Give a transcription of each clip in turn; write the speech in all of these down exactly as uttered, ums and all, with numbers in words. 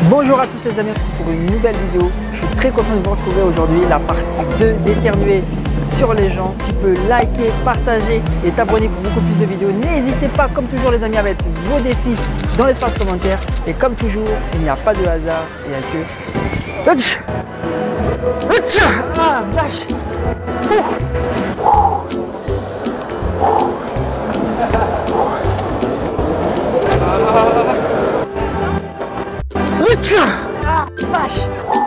Bonjour à tous les amis, pour une nouvelle vidéo. Je suis très content de vous retrouver aujourd'hui, la partie deux d'éternuer sur les gens. Tu peux liker, partager et t'abonner pour beaucoup plus de vidéos. N'hésitez pas, comme toujours les amis, à mettre vos défis dans l'espace commentaire. Et comme toujours, il n'y a pas de hasard, il n'y a que... Ah vache. Ah vache.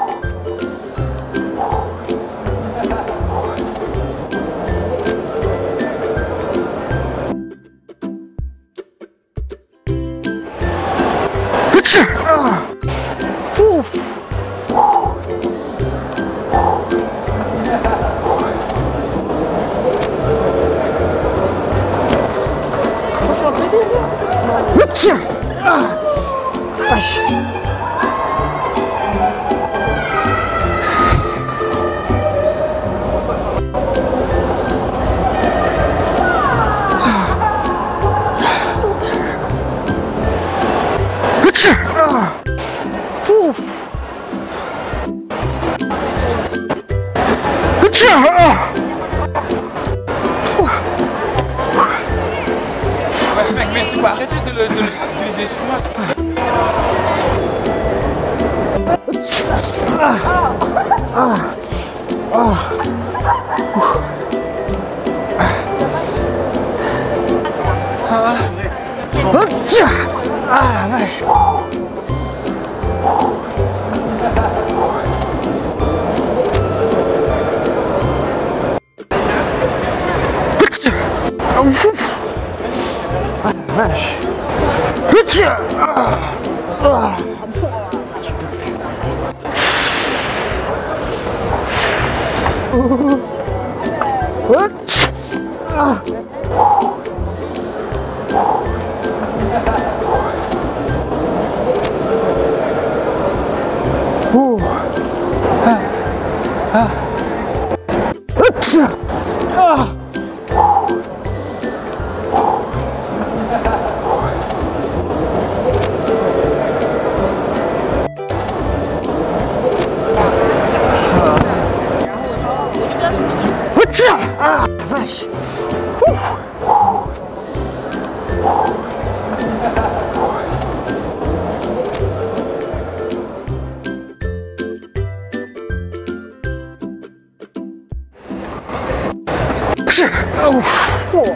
Ah, vache. Mec, mec, tu vas arrêter de l'utiliser sur moi. Ah, ah, ah. Ah, vache. Ah, vache. Ah, ah. Ah. Oh. Ah. Ah. Ah. Ah, vache. Ouh. Oh. Oh.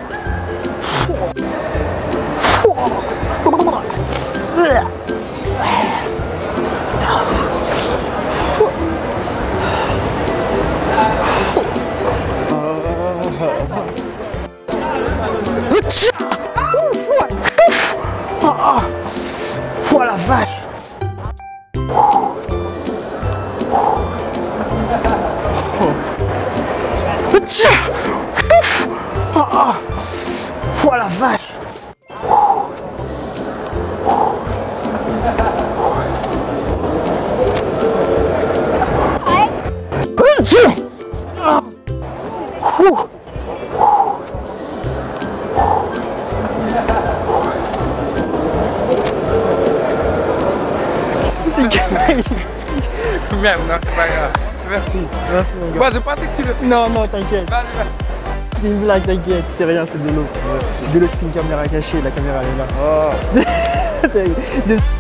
Oh la vache. Oh la vache. Merde, non, c'est pas grave. Merci. Merci mon gars. Moi, je pensais que tu le fais. Non, non, t'inquiète. Vas-y, vas-y. C'est une blague, t'inquiète. C'est rien, c'est de l'eau. C'est de l'eau, c'est une caméra cachée. La caméra elle est là. Oh.